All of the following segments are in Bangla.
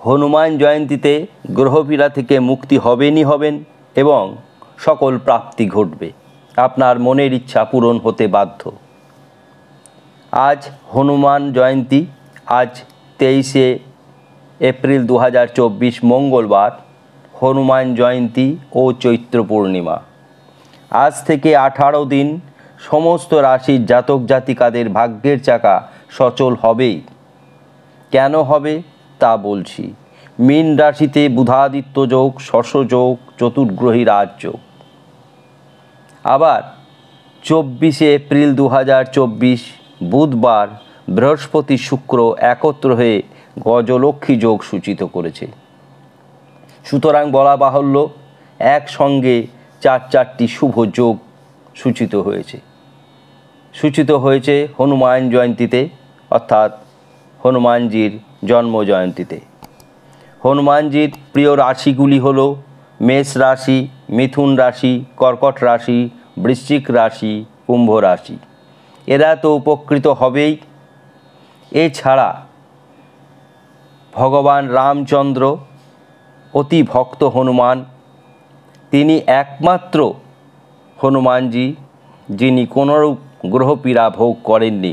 হনুমান জয়ন্তীতে গ্রহপীড়া থেকে মুক্তি হবেন এবং সকল প্রাপ্তি ঘটবে, আপনার মনের ইচ্ছা পূরণ হতে বাধ্য। আজ হনুমান জয়ন্তী, আজ 23শে এপ্রিল 2024 মঙ্গলবার, হনুমান জয়ন্তী ও চৈত্র পূর্ণিমা। আজ থেকে 18 দিন সমস্ত রাশির জাতক জাতিকাদের ভাগ্যের চাকা সচল হবেই। কেন হবে তা বলছি। মীন রাশিতে বুধাদিত্য যোগ, শশ যোগ, চতুর্গ্রহী রাজযোগ। আবার 24শে এপ্রিল 2024 বুধবার বৃহস্পতি শুক্র একত্র হয়ে গজলক্ষ্মী যোগ সূচিত করেছে। সুতরাং বলা বাহুল্য, একসঙ্গে চারটি শুভ যোগ সূচিত হয়েছে হনুমান জয়ন্তীতে, অর্থাৎ হনুমানজির জন্ম জয়ন্তীতে। হনুমানজির প্রিয় রাশিগুলি হল মেষ রাশি, মিথুন রাশি, কর্কট রাশি, বৃশ্চিক রাশি, কুম্ভ রাশি। এরা তো উপকৃত হবেই। এছাড়া ভগবান রামচন্দ্র অতি ভক্ত হনুমান, তিনি একমাত্র হনুমানজি যিনি কোনরূপ গ্রহপীড়া ভোগ করেননি।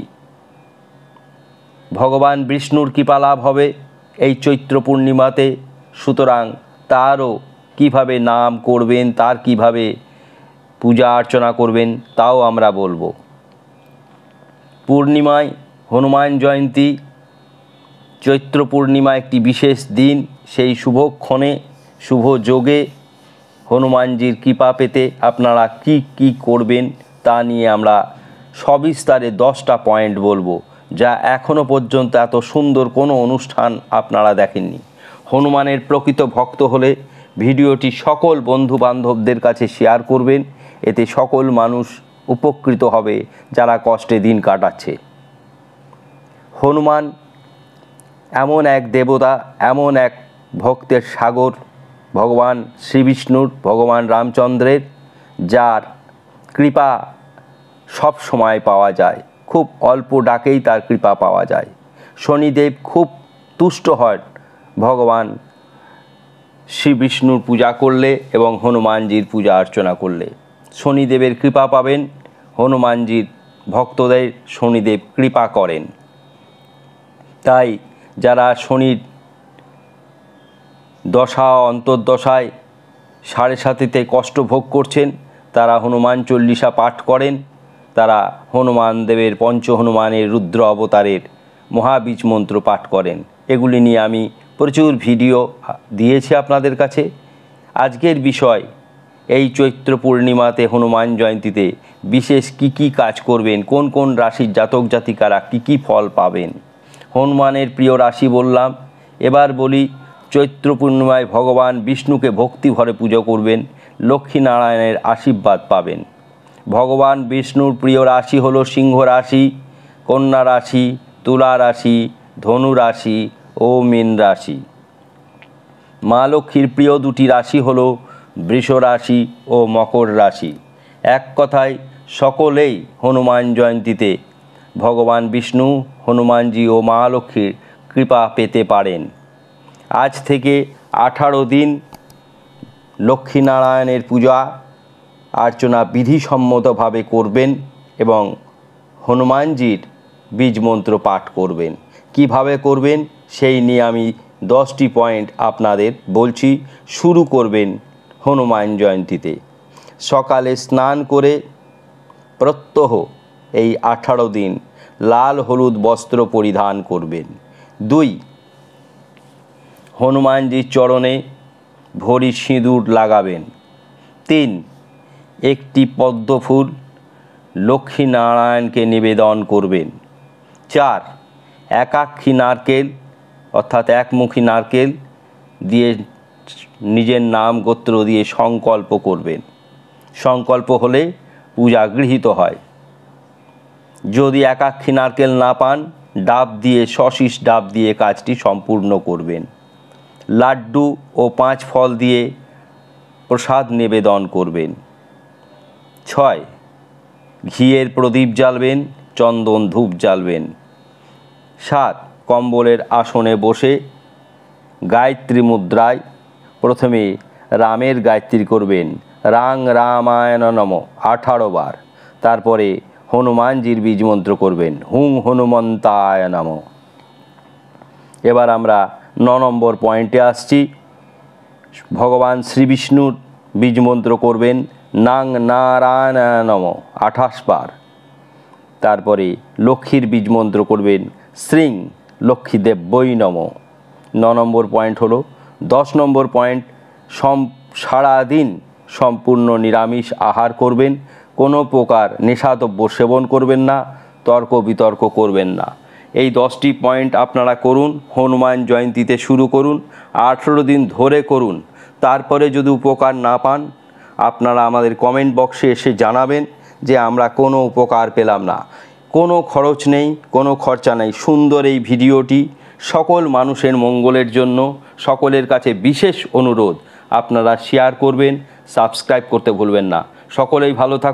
ভগবান বিষ্ণুর কৃপা লাভ হবে এই চৈত্র পূর্ণিমাতে। সুতরাং তারও কিভাবে নাম করবেন, তার কিভাবে পূজা অর্চনা করবেন তাও আমরা বলবো। পূর্ণিমায় হনুমান জয়ন্তী, চৈত্র পূর্ণিমা একটি বিশেষ দিন। সেই শুভক্ষণে, শুভ যোগে হনুমানজির কৃপা পেতে আপনারা কি করবেন তা নিয়ে আমরা সবিস্তারে 10টা পয়েন্ট বলবো, যা এখনও পর্যন্ত এত সুন্দর কোনো অনুষ্ঠান আপনারা দেখেননি। হনুমানের প্রকৃত ভক্ত হলে ভিডিওটি সকল বন্ধু বান্ধবদের কাছে শেয়ার করবেন, এতে সকল মানুষ উপকৃত হবে যারা কষ্টে দিন কাটাচ্ছে। হনুমান এমন এক দেবতা, এমন এক ভক্তের সাগর, ভগবান শ্রীবিষ্ণুর, ভগবান রামচন্দ্রের, যার কৃপা সব সময় পাওয়া যায়। খুব অল্প ডাকেই তার কৃপা পাওয়া যায়। শনিদেব খুব তুষ্ট হয় ভগবান শ্রীবিষ্ণুর পূজা করলে এবং হনুমানজির পূজা অর্চনা করলে। শনিদেবের কৃপা পাবেন, হনুমানজির ভক্তদের শনিদেব কৃপা করেন। তাই যারা শনির দশা অন্তর্দশায় 7.5তে কষ্ট ভোগ করছেন, তারা হনুমান চল্লিশা পাঠ করেন, তারা হনুমান দেবের পঞ্চ হনুমানের রুদ্র অবতারের মহাবীজ মন্ত্র পাঠ করেন। এগুলি নিয়ে আমি প্রচুর ভিডিও দিয়েছি আপনাদের কাছে। আজকের বিষয়, এই চৈত্র পূর্ণিমাতে হনুমান জয়ন্তীতে বিশেষ কি কাজ করবেন, কোন কোন রাশির জাতক জাতিকারা কি ফল পাবেন। হনুমানের প্রিয় রাশি বললাম। এবার বলি, চৈত্র পূর্ণিমায় ভগবান বিষ্ণুকে ভক্তি ভরে পুজো করবেন, লক্ষ্মীনারায়ণের আশীর্বাদ পাবেন। ভগবান বিষ্ণুর প্রিয় রাশি হলো সিংহ রাশি, কন্যা রাশি, তুলা রাশি, ধনু রাশি ও মীন রাশি। মা লক্ষ্মীর প্রিয় দুটি রাশি হলো বৃষ রাশি ও মকর রাশি। এক কথায় সকলেই হনুমান জয়ন্তীতে ভগবান বিষ্ণু, হনুমানজি ও মা লক্ষ্মীর কৃপা পেতে পারেন। আজ থেকে 18 দিন লক্ষ্মীনারায়ণের পূজা অর্চনা বিধিসম্মতভাবে করবেন এবং হনুমানজির বীজ মন্ত্র পাঠ করবেন। কিভাবে করবেন সেই নিয়ে আমি 10টি পয়েন্ট আপনাদের বলছি। শুরু করবেন হনুমান জয়ন্তীতে সকালে স্নান করে প্রত্যহ এই 18 দিন লাল হলুদ বস্ত্র পরিধান করবেন। 2, হনুমানজির চরণে ভরি সিঁদুর লাগাবেন। 3, একটি পদ্ম ফুল লক্ষ্মীনারায়ণকে নিবেদন করবেন। 4, একাক্ষী নারকেল অর্থাৎ একমুখী নারকেল দিয়ে নিজের নাম গোত্র দিয়ে সংকল্প করবেন। সংকল্প হলে পূজা গৃহীত হয়। যদি একাক্ষী নারকেল না পান, ডাব দিয়ে, সশীষ ডাব দিয়ে কাজটি সম্পূর্ণ করবেন। লাড্ডু ও 5 ফল দিয়ে প্রসাদ নিবেদন করবেন। 6, ঘিয়ের প্রদীপ জ্বালবেন, চন্দন ধূপ জ্বালবেন। 7, কম্বলের আসনে বসে গায়ত্রী মুদ্রায় প্রথমে রামের গায়ত্রী করবেন, রাং রামায়ণ নম 18 বার। তারপরে হনুমানজির বীজ মন্ত্র করবেন, হুং হনুমন্তায় নম। এবার আমরা 9 নম্বর পয়েন্টে আসছি। ভগবান শ্রী বিষ্ণুর বীজ মন্ত্র করবেন, নাং নারায়ণায় নম 28 বার। তারপরে লক্ষ্মীর বীজ মন্ত্র করবেন, শ্রীং লক্ষ্মীদেব্যই নম। 9 নম্বর পয়েন্ট হলো। 10 নম্বর পয়েন্ট, সারাদিন সম্পূর্ণ নিরামিষ আহার করবেন, কোনো প্রকার নেশাদ্রব্য সেবন করবেন না, তর্ক বিতর্ক করবেন না। এই 10টি পয়েন্ট আপনারা করুন, হনুমান জয়ন্তীতে শুরু করুন, 18 দিন ধরে করুন। তারপরে যদি উপকার না পান, আপনারা আমাদের কমেন্ট বক্সে এসে জানাবেন যে আমরা কোনো উপকার পেলাম না। কোনো খরচ নেই, কোনো খরচা নেই। সুন্দর এই ভিডিওটি সকল মানুষের মঙ্গলের জন্য, সকলের কাছে বিশেষ অনুরোধ, আপনারা শেয়ার করবেন, সাবস্ক্রাইব করতে ভুলবেন না। সকলেই ভালো থাকুন।